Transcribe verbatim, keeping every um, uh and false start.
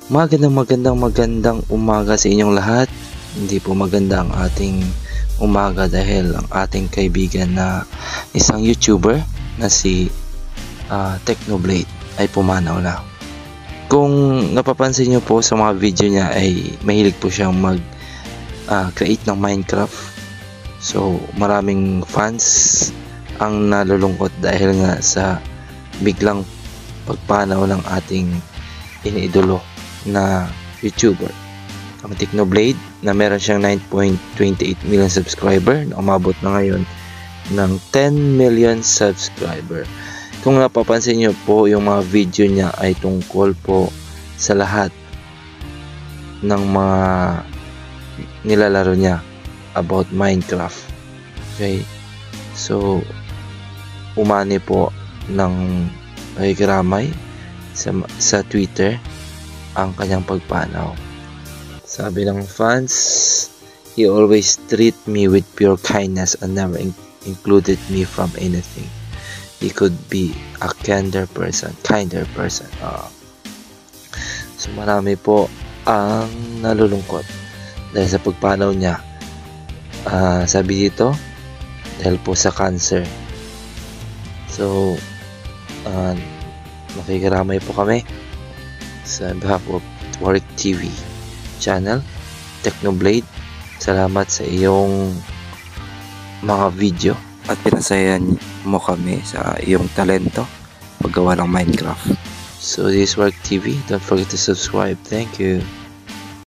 Magandang magandang magandang umaga sa inyong lahat. Hindi po maganda ang ating umaga dahil ang ating kaibigan na isang YouTuber na si uh, Technoblade ay pumanaw na. Kung napapansin nyo po sa mga video niya ay mahilig po siyang mag uh, create ng Minecraft. So maraming fans ang nalulungkot dahil nga sa biglang pagpanaw ng ating iniidolo na YouTuber, ang Technoblade, na meron siyang nine point two eight million subscriber na umabot na ngayon ng ten million subscriber. Kung napapansin nyo po, yung mga video niya ay tungkol po sa lahat ng mga nilalaro niya about Minecraft. Okay, so umani po ng kikiramay sa, sa Twitter ang kanyang pagpanaw. Sabi ng fans, he always treat me with pure kindness and never in included me from anything. He could be a kinder person, kinder person. Uh, so marami po ang nalulungkot dahil sa pagpanaw niya. Uh, sabi dito, dahil po sa cancer. So, uh, makikiramay po kami sa behalf of Warwick T V channel, Technoblade. Salamat sa iyong mga video at pinasayan mo kami sa iyong talento paggawa ng Minecraft. So this is Warwick T V. Don't forget to subscribe. Thank you.